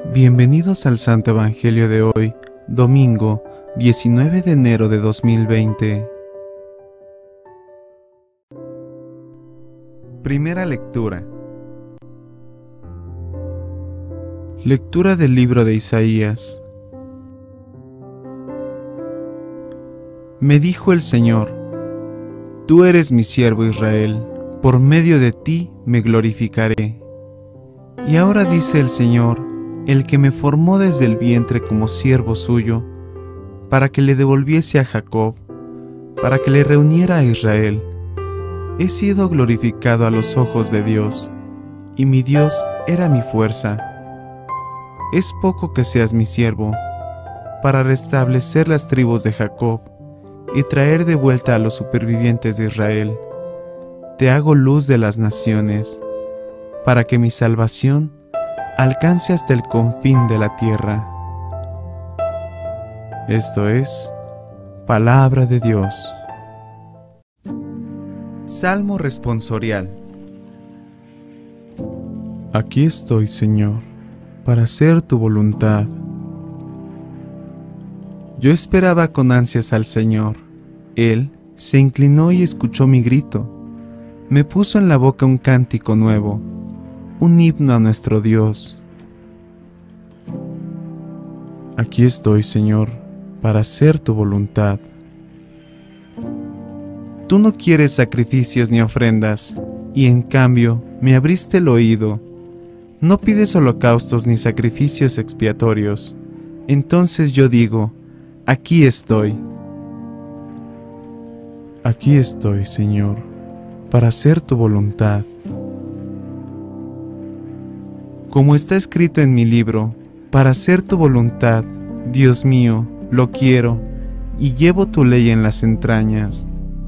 Bienvenidos al Santo Evangelio de hoy, domingo 19 de enero de 2020. Primera lectura. Lectura del libro de Isaías. Me dijo el Señor: Tú eres mi siervo Israel, por medio de ti me glorificaré. Y ahora dice el Señor, el que me formó desde el vientre como siervo suyo, para que le devolviese a Jacob, para que le reuniera a Israel. He sido glorificado a los ojos de Dios, y mi Dios era mi fuerza. Es poco que seas mi siervo, para restablecer las tribus de Jacob, y traer de vuelta a los supervivientes de Israel. Te hago luz de las naciones, para que mi salvación alcance hasta el confín de la tierra. Esto es palabra de Dios. Salmo responsorial. Aquí estoy, Señor, para hacer tu voluntad. Yo esperaba con ansias al Señor. Él se inclinó y escuchó mi grito. Me puso en la boca un cántico nuevo, un himno a nuestro Dios. Aquí estoy, Señor, para hacer tu voluntad. Tú no quieres sacrificios ni ofrendas, y en cambio me abriste el oído. No pides holocaustos ni sacrificios expiatorios. Entonces yo digo: aquí estoy. Aquí estoy, Señor, para hacer tu voluntad. Como está escrito en mi libro, para hacer tu voluntad, Dios mío, lo quiero, y llevo tu ley en las entrañas.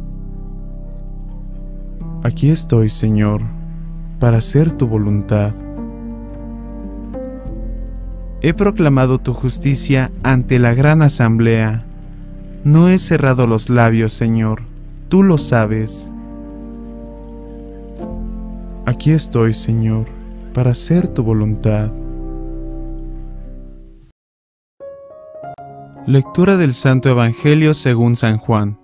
Aquí estoy, Señor, para hacer tu voluntad. He proclamado tu justicia ante la gran asamblea. No he cerrado los labios, Señor, tú lo sabes. Aquí estoy, Señor, para hacer tu voluntad. Lectura del Santo Evangelio según San Juan.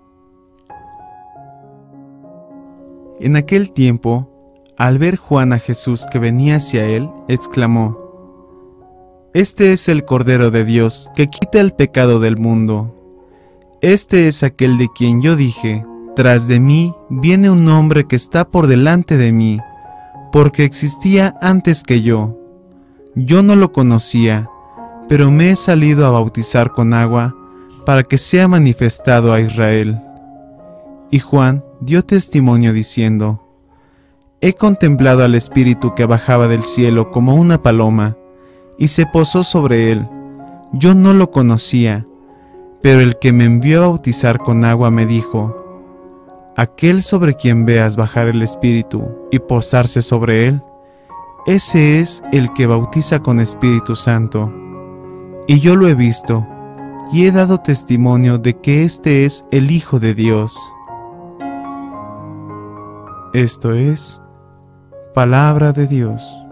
En aquel tiempo, al ver Juan a Jesús que venía hacia él, exclamó: Este es el Cordero de Dios que quita el pecado del mundo. Este es aquel de quien yo dije: Tras de mí viene un hombre que está por delante de mí, porque existía antes que yo. Yo no lo conocía, pero me he salido a bautizar con agua para que sea manifestado a Israel. Y Juan dio testimonio diciendo: He contemplado al Espíritu que bajaba del cielo como una paloma, y se posó sobre él. Yo no lo conocía, pero el que me envió a bautizar con agua me dijo: Aquel sobre quien veas bajar el Espíritu y posarse sobre él, ese es el que bautiza con Espíritu Santo. Y yo lo he visto, y he dado testimonio de que este es el Hijo de Dios. Esto es palabra de Dios.